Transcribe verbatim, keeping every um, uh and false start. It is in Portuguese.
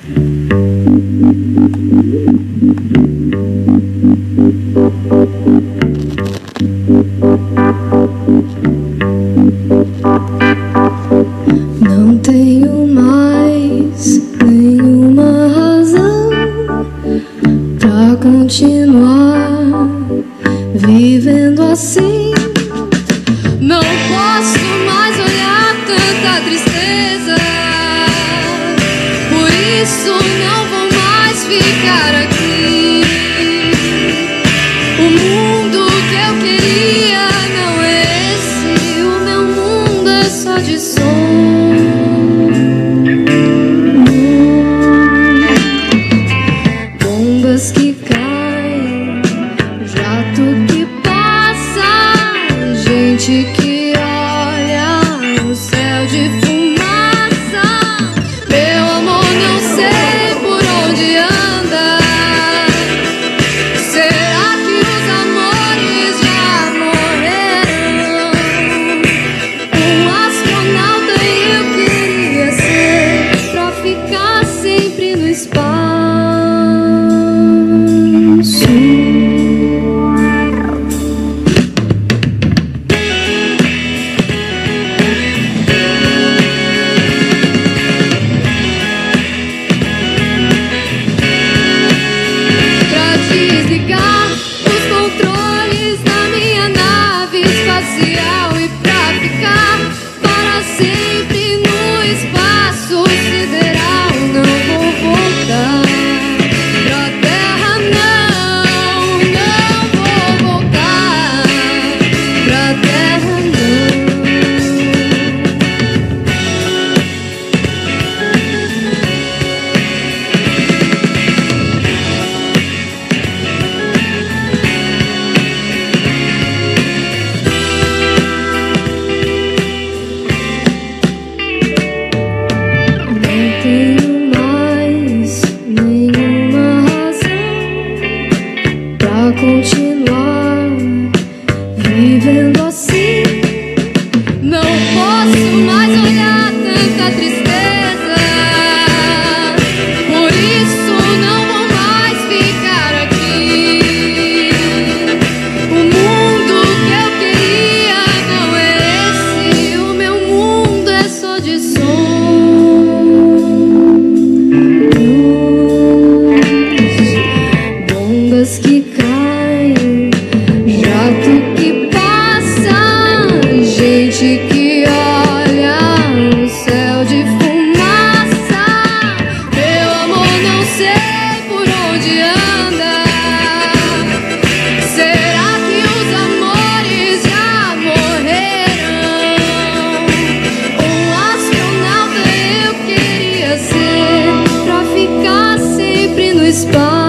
Não tenho mais nenhuma razão pra continuar vivendo assim. Não posso mais olhar tanta tristeza, por isso não vou mais ficar aqui. O mundo que eu queria não é esse, o meu mundo é só de som. Bombas que caem, jato que passa, gente que olha o céu de fumaça. Meu amor, não sei por onde anda. Será que os amores já morreram? Um astronauta eu queria ser, pra ficar sempre no espaço. Desligar os controles da minha nave espacial e pra ficar para sempre no espaço sideral. Não vou voltar pra terra, não, não vou voltar pra terra, continuar vivendo assim. Não posso mais olhar tanta tristeza, por isso não vou mais ficar aqui. O mundo que eu queria não é esse, o meu mundo é só de som. Bombas que caem, jato que passa, gente que olha o céu de fumaça. Meu amor, não sei por onde anda. Será que os amores já morreram? Um astronauta eu queria ser, pra ficar sempre no espaço.